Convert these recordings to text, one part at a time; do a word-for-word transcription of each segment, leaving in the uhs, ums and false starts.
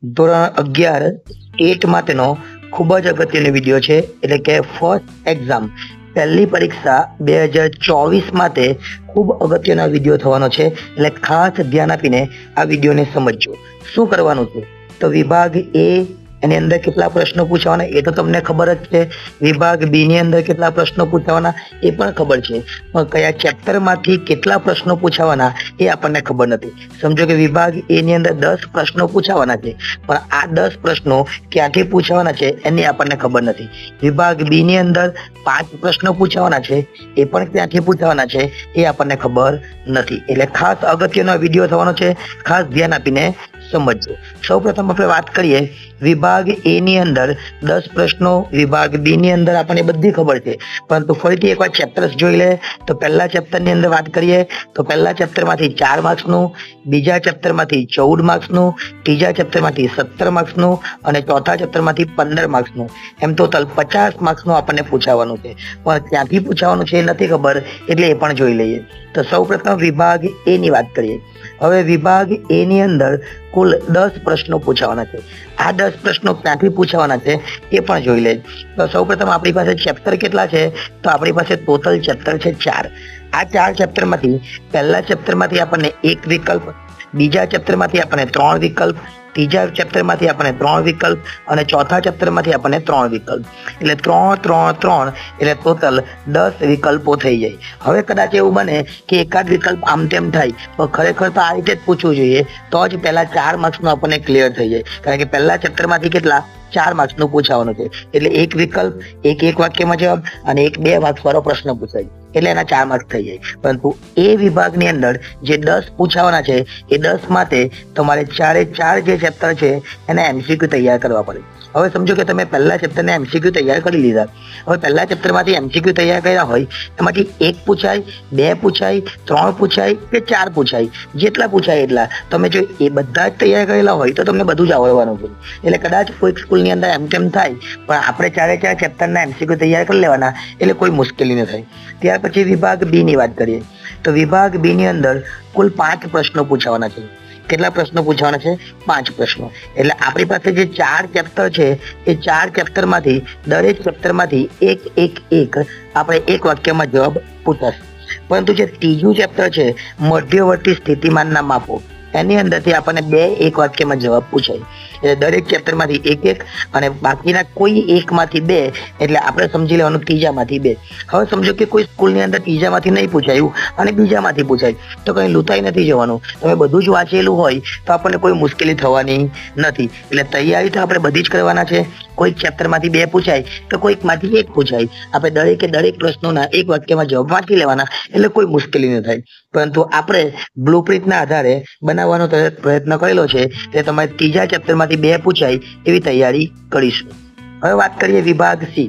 ધોરણ અગિયાર સ્ટેટ માટેનો ખૂબ જ અગત્યનો વિડીયો છે, એટલે કે ફર્સ્ટ એક્ઝામ પહેલી પરીક્ષા બે હજાર ચોવીસ માટે ખૂબ અગત્યનો વિડીયો થવાનો છે, એટલે ખાસ ધ્યાન આપીને આ વિડીયોને સમજજો. શું કરવાનું છે તો વિભાગ એ એની અંદર કેટલા પ્રશ્નો પૂછવાના એ તો તમને ખબર જ છે. વિભાગ બી ની અંદર કેટલા પ્રશ્નો પૂછવાના એ પણ ખબર છે, પણ કયા ચેપ્ટરમાંથી કેટલા પ્રશ્નો પૂછવાના એ આપણને ખબર નથી. સમજો કે વિભાગ એ ની અંદર દસ પ્રશ્નો પૂછવાના છે, પણ આ દસ પ્રશ્નો ક્યાંથી પૂછવાના છે એની આપણને ખબર નથી. વિભાગ બી ની અંદર પાંચ પ્રશ્નો પૂછવાના છે, એ પણ ક્યાંથી પૂછવાના છે એ આપણને ખબર નથી. એટલે ખાસ અગત્યનો વિડીયો થવાનો છે, ખાસ ધ્યાન આપીને સમજજો. સૌ પ્રથમ આપણે વાત કરીએ વિભાગ એ ની અંદર દસ પ્રશ્નો, વિભાગ બી ની અંદર આપણને બધી ખબર છે, પરંતુ ફરીથી એકવાર ચેપ્ટર્સ જોઈ લે તો પહેલા ચેપ્ટરની અંદર વાત કરીએ તો પહેલા ચેપ્ટરમાંથી ચાર માર્ક્સનું, બીજા ચેપ્ટરમાંથી ચૌદ માર્ક્સનું, ત્રીજા ચેપ્ટરમાંથી સત્તર માર્ક્સનું અને ચોથા ચેપ્ટરમાંથી પંદર માર્ક્સનું, એમ ટોટલ પચાસ માર્ક્સનું આપણને પૂછાવાનું છે. પણ ક્યાંથી પૂછાવાનું છે એ નથી ખબર, એટલે એ પણ જોઈ લઈએ. તો સૌ પ્રથમ વિભાગ એ ની વાત કરીએ. હવે વિભાગ એ ની અંદર કુલ દસ પ્રશ્નો પૂછાવાના છે. આ દસ પ્રશ્નો ક્યાંથી પૂછાવાના છે એ પણ જોઈ લે. તો સૌ પ્રથમ આપણી પાસે ચેપ્ટર કેટલા છે તો આપણી પાસે ટોટલ ચેપ્ટર છે ચાર. આ ચાર ચેપ્ટરમાંથી પહેલા ચેપ્ટરમાંથી આપણને એક વિકલ્પ, બીજા ચેપ્ટરમાંથી આપણને ત્રણ વિકલ્પ, ત્રીજા ચેપ્ટરમાંથી આપણને ત્રણ વિકલ્પ અને ચોથા ચેપ્ટરમાંથી આપણને ત્રણ વિકલ્પ, એટલે ત્રણ ત્રણ ત્રણ એટલે ટોટલ દસ વિકલ્પો થઈ જાય. હવે કદાચ એવું બને કે એકાદ વિકલ્પ આમ તેમ થાય, પણ ખરેખર તો આ રીતે જ પૂછવું જોઈએ, તો જ પહેલા ચાર માર્ક્સનું આપણને ક્લિયર થઈ જાય. કારણ કે પહેલા ચેપ્ટરમાંથી કેટલા ચાર માર્ક્સનું પૂછાવાનું છે, એટલે એક વિકલ્પ, એક એક વાક્યમાં જવાબ અને એક બે માર્ક્સ વાળો પ્રશ્ન પૂછાય, એટલે એના ચાર માર્ક્સ થઈ જાય. પરંતુ એ વિભાગની અંદર જે દસ પૂછાવાના છે એ દસ માટે તમારે ચારે ચાર જે ચેપ્ટર છે એના એમસીક્યુ તૈયાર કરવા પડે. હવે સમજો કે તમે પહેલા ચેપ્ટરને એમસીક્યુ તૈયાર કરી લીધા. હવે પહેલા ચેપ્ટરમાંથી એમસીક્યુ તૈયાર કર્યા હોય એમાંથી એક પૂછાય, બે પૂછાય, ત્રણ પૂછાય કે ચાર પૂછાય, જેટલા પૂછાય એટલા તમે જો એ બધા જ તૈયાર કરેલા હોય તો તમને બધું જ આવડવાનું છે. એટલે કદાચ કોઈ સ્કૂલની અંદર એમ તેમ થાય, પણ આપણે ચારે ચાર ચેપ્ટરના એમસીક્યુ તૈયાર કરી લેવાના, એટલે કોઈ મુશ્કેલી ન થાય. ત્યાર પછી વિભાગ બી ની વાત કરીએ તો વિભાગ બી ની અંદર કુલ પાંચ પ્રશ્નો પૂછાવાના છે. કેટલા પ્રશ્નો પૂછવાના છે? પાંચ પ્રશ્નો. એટલે આપણી પાસે જે ચાર ચેપ્ટર છે એ ચાર ચેપ્ટરમાંથી દરેક ચેપ્ટરમાંથી એક એક એક આપણે એક વાક્યમાં જવાબ પૂછાશે. પરંતુ જે ત્રીજું ચેપ્ટર છે મધ્યવર્તી સ્થિતિમાનના માપો, એની અંદરથી આપણને બે એક વાક્યમાં જવાબ પૂછાય. એટલે દરેક ચેપ્ટરમાંથી એક એક અને બાકીના કોઈ એકમાંથી બે, એટલે આપણે સમજી લેવાનું ત્રીજામાંથી બે. હવે સમજો કે કોઈ સ્કૂલની અંદર ત્રીજામાંથી નહીં પૂછાયું અને બીજામાંથી પૂછાય, તો કંઈ લૂંટાઈ નથી જવાનું. તમે બધું જ વાંચેલું હોય તો આપણને કોઈ મુશ્કેલી થવાની નથી. એટલે તૈયારી તો આપણે બધી જ કરવાના છે. કોઈક ચેપ્ટરમાંથી બે પૂછાય તો કોઈકમાંથી એક પૂછાય, આપણે દરેકે દરેક પ્રશ્નોના એક વાક્યમાં જવાબ વાંચી લેવાના, એટલે કોઈ મુશ્કેલી ન થાય. પરંતુ આપણે બ્લુપ્રિન્ટના આધારે બનાવવાનો પ્રયત્ન કરેલો છે, એટલે તમારે ત્રીજા ચેપ્ટરમાંથી બે પૂછાય એવી તૈયારી કરીશું. હવે વાત કરીએ વિભાગ સી.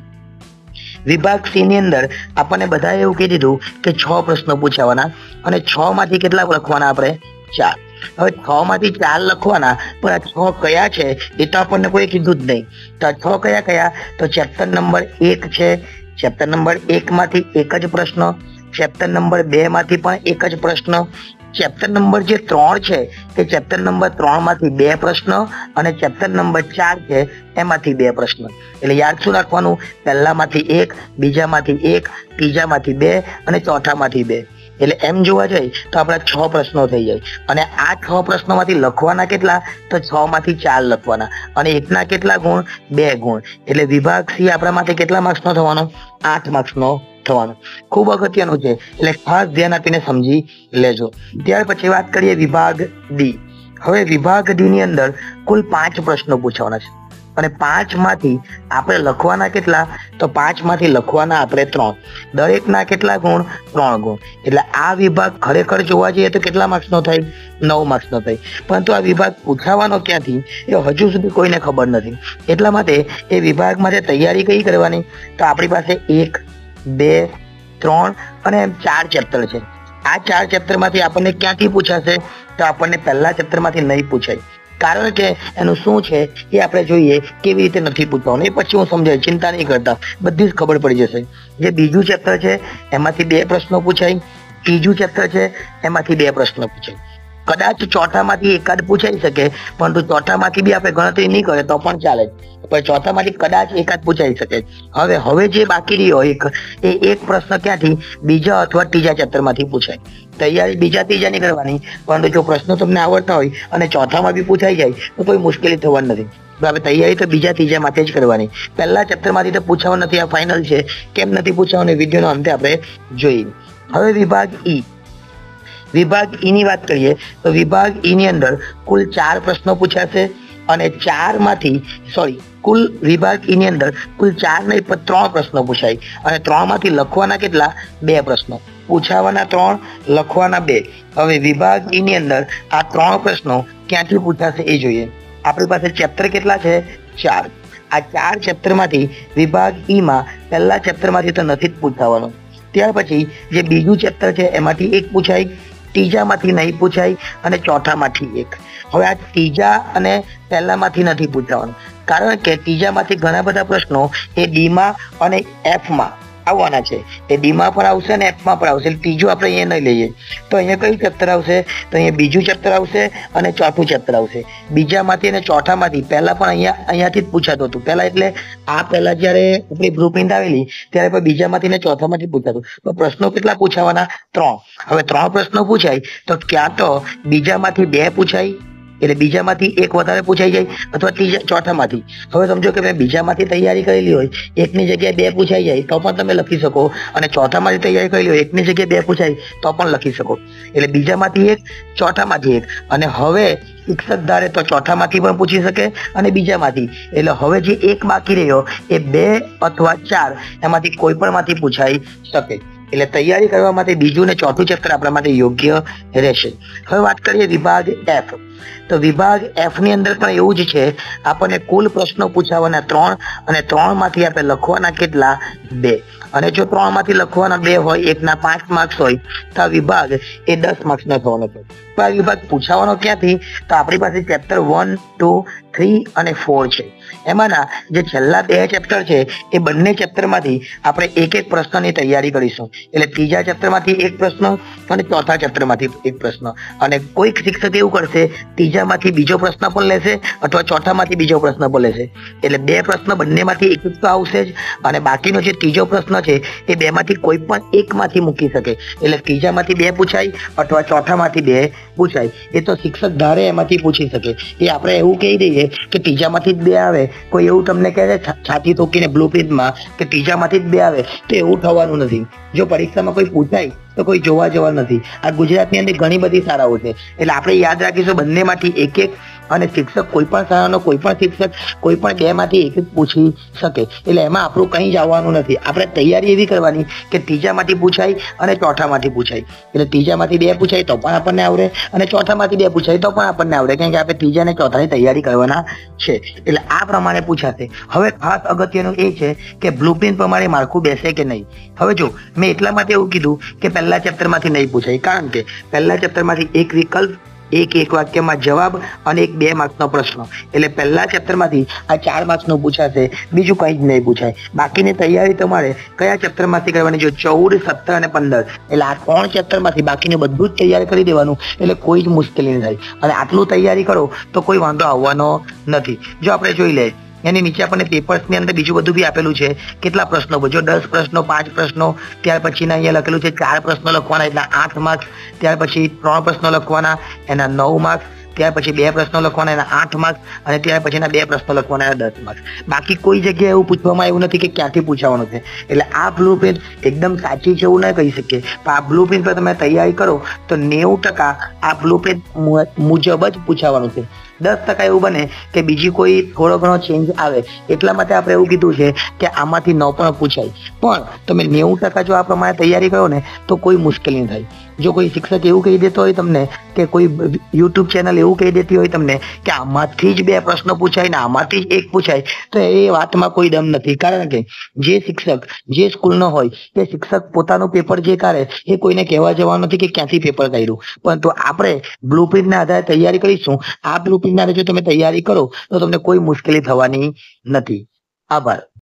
વિભાગ સી ની અંદર આપણને બધાએ એવું કહી દીધું કે છ પ્રશ્નો પૂછાવાના અને છ માંથી કેટલા લખવાના? આપણે ચાર. હવે છ માંથી ચાર લખવાના, પણ આ છ કયા છે એ તો આપણને કોઈ કીધું જ નહીં. તો આ છ કયા કયા? તો ચેપ્ટર નંબર એક છે, ચેપ્ટર નંબર એક માંથી એક જ પ્રશ્ન, ચેપ્ટર નંબર બે માંથી પણ એક જ પ્રશ્ન, ચેપ્ટર નંબર જે ત્રણ છે તે ચેપ્ટર નંબર ત્રણ માંથી બે પ્રશ્ન અને ચેપ્ટર નંબર ચાર છે એમાંથી બે પ્રશ્ન. એટલે યાદ શું રાખવાનું? પહેલામાંથી એક, બીજામાંથી એક, ત્રીજામાંથી બે અને ચોથામાંથી બે. એટલે એમ જોવા જઈએ તો આપણા છ પ્રશ્નો થઈ જાય. અને આ છ પ્રશ્નોમાંથી લખવાના કેટલા? તો છ માંથી ચાર લખવાના અને એકના કેટલા ગુણ? બે ગુણ. એટલે વિભાગ સી આપણા માટે કેટલા માર્ક્સનો થવાનો? આઠ માર્ક્સનો થવાનું. ખૂબ અગત્યનું છે, એટલે ખાસ ધ્યાન આપીને સમજી લેજો. ત્યાર પછી વાત કરીએ વિભાગ ડી. હવે વિભાગ ડી ની અંદર કુલ પાંચ પ્રશ્નો પૂછવાના છે અને પાંચ માંથી આપણે લખવાના કેટલા? તો પાંચ માંથી લખવાના આપણે ત્રણ. દરેકના કેટલા ગુણ? ત્રણ ગુણ. એટલે આ વિભાગ ખરેખર જોવા જઈએ તો કેટલા માર્ક્સનો થાય? નવ માર્ક્સનો થાય. પરંતુ આ વિભાગ પૂછાવાનો ક્યાંથી એ હજુ સુધી કોઈને ખબર નથી. એટલા માટે એ વિભાગ માટે તૈયારી કઈ કરવાની? તો આપણી પાસે એક, બે, ત્રણ અને ચાર ચેપ્ટર છે. આ ચાર ચેપ્ટરમાંથી આપણને ક્યાંથી પૂછાશે? તો આપણને પહેલા ચેપ્ટરમાંથી નહીં પૂછાય. કારણ કે એનું શું છે એ આપણે જોઈએ, કેવી રીતે નથી પૂછવાનું એ પછી હું સમજાય, ચિંતા નહીં કરતા, બધી જ ખબર પડી જશે. જે બીજું ચેપ્ટર છે એમાંથી બે પ્રશ્નો પૂછાય, ત્રીજું ચેપ્ટર છે એમાંથી બે પ્રશ્નો પૂછાય. કદાચ ચોથામાંથી એકાદ પૂછાઈ શકે, પરંતુ ચોથામાંથી બી આપણે ગણતરી નહીં કરે તો પણ ચાલે, પણ ચોથામાંથી કદાચ એકાદ પૂછાઈ શકે. હવે હવે જે બાકી રહ્યો એક એ એક પ્રશ્ન ક્યાંથી બીજા અથવા ત્રીજા ચેપ્ટરમાંથી પૂછાય. તૈયારી બીજા ત્રીજાની કરવાની, પરંતુ જો પ્રશ્નો તમને આવડતા હોય અને ચોથામાં બી પૂછાઈ જાય તો કોઈ મુશ્કેલી થવાની નથી. આપણે તૈયારી તો બીજા ત્રીજા માટે જ કરવાની. પહેલા ચેપ્ટરમાંથી તો પૂછાવાનું નથી, આ ફાઇનલ છે. કેમ નથી પૂછાવાનું વિડીયોનો અંતે આપણે જોઈએ. હવે વિભાગ ઈ વિભાગ ઈ ની વાત કરીએ તો વિભાગ ઈ ની અંદર કુલ ચાર પ્રશ્નો પૂછાશે અને ચાર માંથી સોરી કુલ વિભાગ ઈ ની અંદર કુલ ચાર નહીં પણ ત્રણ પ્રશ્નો પૂછાય અને ત્રણ માંથી લખવાના કેટલા? બે પ્રશ્નો. પૂછાવાના ત્રણ, લખવાના બે. હવે વિભાગ ઈ ની અંદર આ ત્રણ પ્રશ્નો ક્યાંથી પૂછાશે એ જોઈએ. આપણી પાસે ચેપ્ટર કેટલા છે? ચાર. આ ચાર ચેપ્ટરમાંથી વિભાગ ઈ માં પહેલા ચેપ્ટરમાંથી તો નથી જ પૂછાવાનું. ત્યાર પછી જે બીજું ચેપ્ટર છે એમાંથી એક પૂછાય, ત્રીજામાંથી નહીં પૂછાય અને ચોથામાંથી એક. હવે આ ત્રીજા અને પહેલામાંથી નથી પૂછાવાનું, કારણ કે ત્રીજામાંથી ઘણા બધા પ્રશ્નો એ ડીમાં અને એફમાં આવવાના છે. એ ડીમાં પણ આવશે અને એફમાં પણ આવશે. ત્રીજું આપણે અહીંયા નહીં લઈએ તો અહીંયા કયું ચેપ્ટર આવશે? તો અહીંયા બીજું ચેપ્ટર આવશે અને ચોથું ચેપ્ટર આવશે. બીજામાંથી અને ચોથામાંથી પહેલા પણ અહીંયા અહીંયાથી જ પૂછાતું હતું. પહેલા એટલે આ પહેલા જ્યારે આપણી બ્લુપ્રિન્ટ આવેલી ત્યારે પણ બીજામાંથી ને ચોથામાંથી પૂછાતું. તો પ્રશ્નો કેટલા પૂછાવાના? ત્રણ. હવે ત્રણ પ્રશ્નો પૂછાય તો ક્યાં તો બીજામાંથી બે પૂછાય એટલે બીજામાંથી એક વધારે પૂછાઈ જાય અથવા ત્રીજા ચોથામાંથી. હવે સમજો કે મેં બીજામાંથી તૈયારી કરેલી હોય, એકની જગ્યાએ બે પૂછાઈ જાય તો પણ તમે લખી શકો, અને ચોથામાંથી તૈયારી કરેલી હોય એકની જગ્યાએ બે પૂછાય તો પણ લખી શકો. એટલે બીજામાંથી એક, ચોથામાંથી એક. અને હવે શિક્ષક ધારે તો ચોથામાંથી પણ પૂછી શકે અને બીજામાંથી. એટલે હવે જે એક બાકી રહ્યો એ બે અથવા ચાર એમાંથી કોઈ પણ માંથી પૂછાઈ શકે. એટલે તૈયારી કરવા માટે બીજું ને ચોથું ચેપ્ટર આપણા માટે યોગ્ય રહેશે. હવે વાત કરીએ વિભાગ એફ. તો વિભાગ એફ ની અંદર પણ એવું જ છે. આપણને કુલ પ્રશ્નો પૂછાવાના ત્રણ અને ત્રણ માંથી આપણે લખવાના કેટલા? બે. અને જો ત્રણ માંથી લખવાના બે હોય, એકના પાંચ માર્ક્સ હોય તો આ વિભાગ એ દસ માર્ક્સ નો થવાનો છે. તો આ વિભાગ પૂછાવાનો ક્યાંથી? તો આપણી પાસે ચેપ્ટર વન, ટુ, થ્રી અને ફોર છે. એમાંના જે છેલ્લા બે ચેપ્ટર છે એ બંને ચેપ્ટરમાંથી આપણે એક એક પ્રશ્નની તૈયારી કરીશું. એટલે ત્રીજા ચેપ્ટરમાંથી એક પ્રશ્ન અને ચોથા ચેપ્ટરમાંથી એક પ્રશ્ન. અને કોઈક શિક્ષક એવું કરશે ત્રીજામાંથી બીજો પ્રશ્ન પણ લેશે અથવા ચોથામાંથી બીજો પ્રશ્ન પણ લેશે. એટલે બે પ્રશ્ન બંનેમાંથી એક એક તો આવશે જ, અને બાકીનો જે ત્રીજો પ્રશ્ન છે એ બે માંથી કોઈ પણ એકમાંથી મૂકી શકે. એટલે ત્રીજામાંથી બે પૂછાય અથવા ચોથામાંથી બે પૂછાય. એ તો શિક્ષક ધારે એમાંથી પૂછી શકે. એ આપણે એવું કહી દઈએ કે ત્રીજામાંથી જ બે આવે. કોઈ એવું તમને કહે છે છાતી ઠોકીને બ્લુપ્રિન્ટમાં કે ત્રીજામાંથી જ બે આવે, તો એવું થવાનું નથી. જો પરીક્ષામાં કોઈ પૂછાય તો કોઈ જોવા જવા નથી. આ ગુજરાતની અંદર ઘણી બધી શાળાઓ છે, એટલે આપણે યાદ રાખીશું બંનેમાંથી એક એક. અને શિક્ષક કોઈ પણ શાળાનો કોઈ પણ શિક્ષક કોઈ પણ બે માંથી એક એક પૂછી શકે. એટલે એમાં આપણું કંઈ જ આવવાનું નથી. આપણે તૈયારી એવી કરવાની કે ત્રીજામાંથી પૂછાય અને ચોથામાંથી પૂછાય. એટલે ત્રીજામાંથી બે પૂછાય તો પણ આપણને આવડે અને ચોથામાંથી બે પૂછાય તો પણ આપણને આવડે, કારણ કે આપણે ત્રીજા અને ચોથાની તૈયારી કરવાના છે. એટલે આ પ્રમાણે પૂછાશે. હવે ખાસ અગત્યનું એ છે કે બ્લુપ્રિન્ટ પ્રમાણે માળખું બેસે કે નહીં. હવે જો મેં એટલા માટે એવું કીધું કે પહેલા ચેપ્ટરમાંથી નહીં પૂછાય, કારણ કે પહેલા ચેપ્ટરમાંથી એક વિકલ્પ, એક એક વાક્યમાં જવાબ અને એક બે માર્ક્સનો પ્રશ્ન. એટલે પહેલા ચેપ્ટરમાંથી આ ચાર માર્ક્સનું પૂછાશે, બીજું કંઈ જ નહીં પૂછાય. બાકીની તૈયારી તમારે કયા ચેપ્ટરમાંથી કરવાની? જો ચૌદ, સત્તર અને પંદર, એટલે આ ત્રણ ચેપ્ટરમાંથી બાકીને બધું જ તૈયારી કરી દેવાનું. એટલે કોઈ જ મુશ્કેલી નહીં થાય. અને આટલું તૈયારી કરો તો કોઈ વાંધો આવવાનો નથી. જો આપણે જોઈ લઈએ એની નીચે આપણને પેપર્સની અંદર બીજું બધું બી આપેલું છે. કેટલા પ્રશ્નો? જો દસ પ્રશ્નો, પાંચ પ્રશ્નો, ત્યાર પછીના અહીંયા લખેલું છે ચાર પ્રશ્નો લખવાના એટલે આઠ માર્ક્સ, ત્યાર પછી ત્રણ પ્રશ્નો લખવાના એના નવ માર્ક્સ, ત્યાર પછી બે પ્રશ્નો લખવાના એના આઠ માર્ક્સ અને ત્યાર પછીના બે પ્રશ્નો લખવાના એના દસ માર્ક્સ. બાકી કોઈ જગ્યાએ એવું પૂછવામાં આવ્યું નથી કે ક્યાંથી પૂછવાનું છે. એટલે આ બ્લુપ્રિન્ટ એકદમ સાચી છે એવું ન કહી શકીએ, પણ આ બ્લુપ્રિન્ટ પર તમે તૈયારી કરો તો નેવું ટકા આ બ્લુપ્રિન્ટ મુજબ જ પૂછાવાનું છે. દસ ટકા એવું બને કે બીજી કોઈ થોડો ઘણો ચેન્જ આવે, એટલા માટે આપણે એવું કીધું છે કે આમાંથી ન પણ પૂછાય. પણ તમે નેવું ટકા જો આ પ્રમાણે તૈયારી કરો ને તો કોઈ મુશ્કેલી નહીં થાય. જો કોઈ શિક્ષક એવું કહી દેતો હોય તમને કે કોઈ યુટ્યુબ ચેનલ એવું કહી દેતી હોય તમને કે આમાંથી જ બે પ્રશ્નો પૂછાય ને આમાંથી જ એક પૂછાય, તો એ વાતમાં કોઈ દમ નથી. કારણ કે જે શિક્ષક જે સ્કૂલનો હોય તે શિક્ષક પોતાનું પેપર જે કાઢે એ કોઈને કહેવા જવાનું નથી કે ક્યાંથી પેપર કાઢ્યું, પરંતુ આપણે બ્લુપ્રિન્ટના આધારે તૈયારી કરીશું. આ બ્લુપ્રિન્ટના આધારે જો તમે તૈયારી કરો તો તમને કોઈ મુશ્કેલી થવાની નથી. આભાર.